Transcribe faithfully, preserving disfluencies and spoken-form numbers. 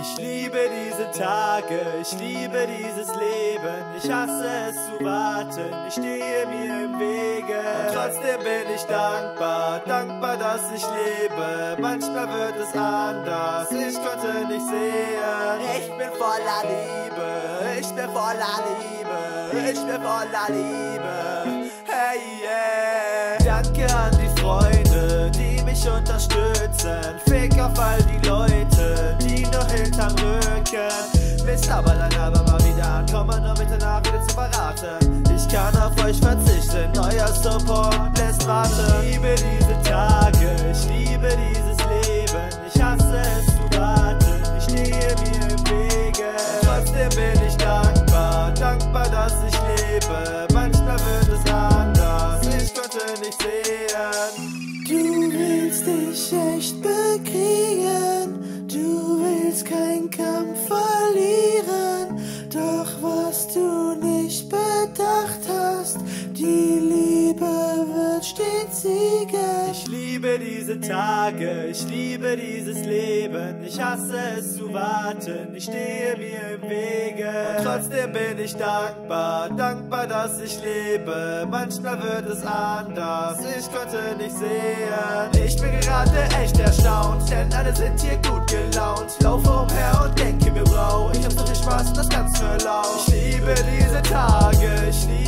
Ich liebe diese Tage, ich liebe dieses Leben. Ich hasse es zu warten, ich stehe mir im Wege. Und trotzdem bin ich dankbar, dankbar, dass ich lebe. Manchmal wird es anders, ich konnte nicht sehen. Ich bin voller Liebe, ich bin voller Liebe, ich bin voller Liebe. Hey yeah. Danke an die Freunde, die mich unterstützen. Fick auf all die Leute, die nur hinterm Rücken Mist, aber dann aber mal wieder ankommen, um Mitternacht wieder zu verraten. Ich kann auf euch verzichten, euer Support lässt warten. Ich liebe diese Tage, ich liebe dieses Leben. Ich hasse es zu warten, ich stehe mir im Wege. Und trotzdem bin ich dankbar, dankbar, dass ich lebe. Manchmal wird es anders, ich konnte nicht sehen. Du willst dich echt bekriegen, du willst keinen Kampf verlieren. Doch was du nicht bedacht hast, die Liebe wird stets siegen. Ich liebe diese Tage, ich liebe dieses Leben. Ich hasse es zu warten, ich stehe mir im Wege. Und trotzdem bin ich dankbar, dankbar, dass ich lebe. Manchmal wird es anders, ich konnte nicht sehen. Ich bin gerade echt erstaunt, denn alle sind hier gut gelaunt. Laufe umher und denke mir, wow, ich hab so viel Spaß und das ganz für laut. Ich liebe diese Tage, ich liebe